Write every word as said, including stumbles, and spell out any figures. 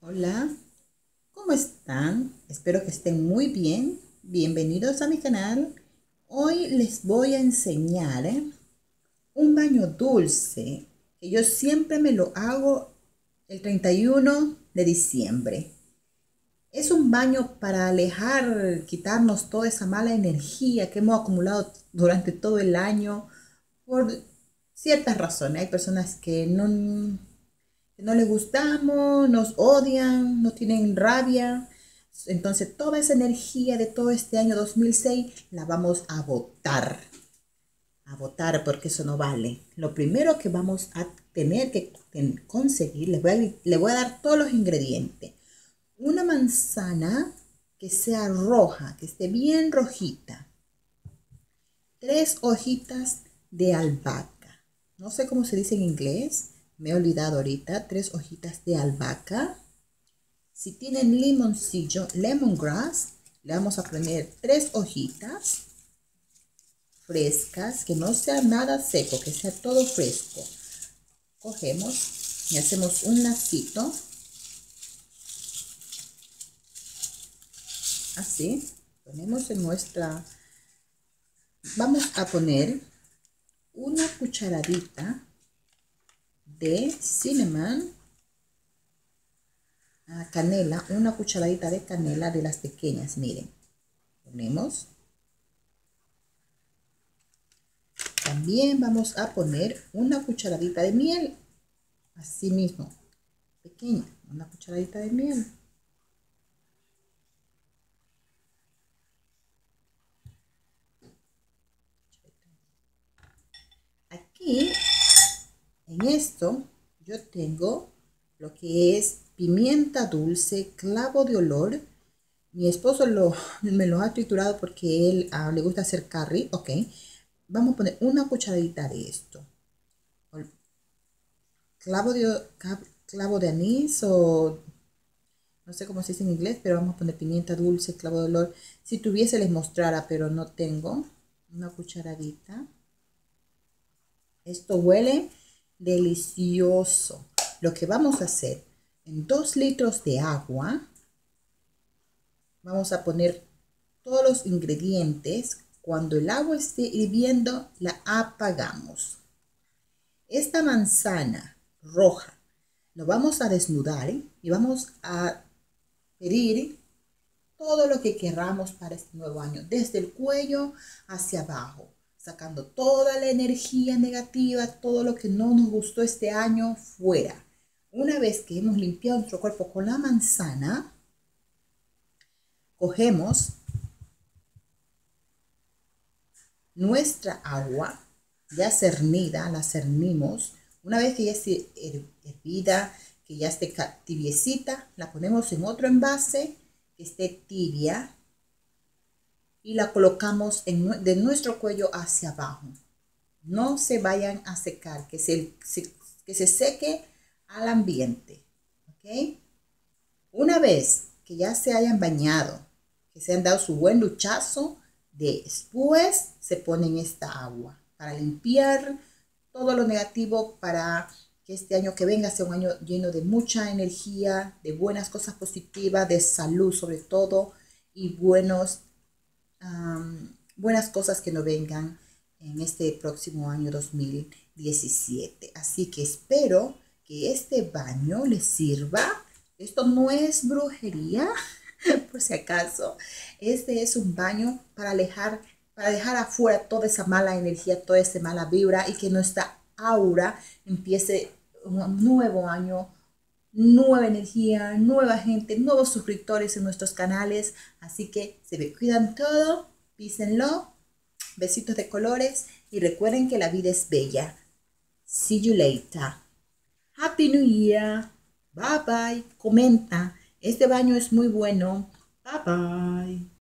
Hola, ¿cómo están? Espero que estén muy bien. Bienvenidos a mi canal. Hoy les voy a enseñar ¿eh? un baño dulce que yo siempre me lo hago el treinta y uno de diciembre. Es un baño para alejar, quitarnos toda esa mala energía que hemos acumulado durante todo el año por ciertas razones. Hay personas que no que no les gustamos, nos odian, nos tienen rabia. Entonces toda esa energía de todo este año dos mil seis la vamos a botar. A botar porque eso no vale. Lo primero que vamos a tener que conseguir, les voy a, les voy a dar todos los ingredientes. Una manzana que sea roja, que esté bien rojita. Tres hojitas de albahaca. No sé cómo se dice en inglés. Me he olvidado ahorita. Tres hojitas de albahaca. Si tienen limoncillo, lemongrass, le vamos a poner tres hojitas frescas, que no sea nada seco, que sea todo fresco. Cogemos y hacemos un lacito. Así. Ponemos en nuestra... Vamos a poner una cucharadita de cinnamon, canela, una cucharadita de canela de las pequeñas, miren. Ponemos. También vamos a poner una cucharadita de miel, así mismo, pequeña, una cucharadita de miel. Aquí, en esto, yo tengo lo que es pimienta dulce, clavo de olor. Mi esposo lo, me lo ha triturado porque él uh, le gusta hacer curry, ok. Vamos a poner una cucharadita de esto. Clavo de, clavo de anís o no sé cómo se dice en inglés, pero vamos a poner pimienta dulce, clavo de olor. Si tuviese les mostrara, pero no tengo. Una cucharadita. Esto huele delicioso. Lo que vamos a hacer, en dos litros de agua, vamos a poner todos los ingredientes. Cuando el agua esté hirviendo, la apagamos. Esta manzana roja lo vamos a desnudar ¿eh? y vamos a pedir todo lo que queramos para este nuevo año, desde el cuello hacia abajo, sacando toda la energía negativa, todo lo que no nos gustó este año fuera. Una vez que hemos limpiado nuestro cuerpo con la manzana, cogemos nuestra agua ya cernida, la cernimos. Una vez que ya esté hervida, que ya esté tibiecita, la ponemos en otro envase que esté tibia y la colocamos en, de nuestro cuello hacia abajo. No se vayan a secar, que se, se, que se seque al ambiente. ¿Okay? Una vez que ya se hayan bañado, que se han dado su buen duchazo, después se ponen esta agua para limpiar todo lo negativo, para que este año que venga sea un año lleno de mucha energía, de buenas cosas positivas, de salud sobre todo, y buenos, um, buenas cosas que nos vengan en este próximo año dos mil diecisiete. Así que espero que este baño les sirva. Esto no es brujería, por si acaso. Este es un baño para alejar, para dejar afuera toda esa mala energía, toda esa mala vibra, y que nuestra aura empiece un nuevo año, nueva energía, nueva gente, nuevos suscriptores en nuestros canales. Así que se me cuidan todo, písenlo, besitos de colores y recuerden que la vida es bella. See you later. Happy New Year. Bye bye. Comenta. Este baño es muy bueno. Bye bye.